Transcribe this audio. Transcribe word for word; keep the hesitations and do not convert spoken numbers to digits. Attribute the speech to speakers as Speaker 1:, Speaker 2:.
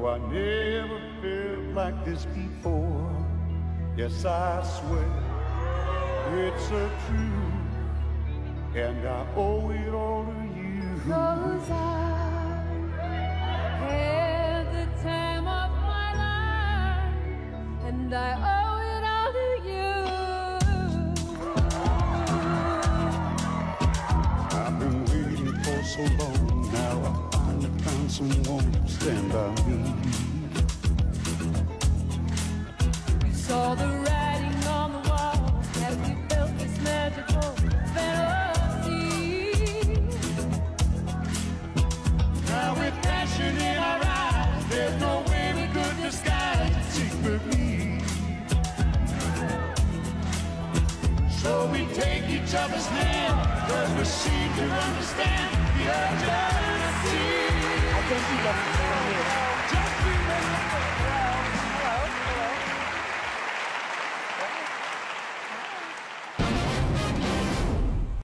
Speaker 1: I never felt like this before. Yes, I swear it's a truth, and I owe it all to you.
Speaker 2: 'Cause I had the time of my life, and I owe it all to you.
Speaker 1: I've been waiting for so long, now I finally found someone to stand by me.
Speaker 2: We saw the writing on the wall as we felt this magical fantasy.
Speaker 1: Now with passion in our eyes, there's no way we could disguise it secretly. So we take each other's hand, 'cause we seem to understand the urgency.
Speaker 3: I think he left it from here.
Speaker 1: Just remember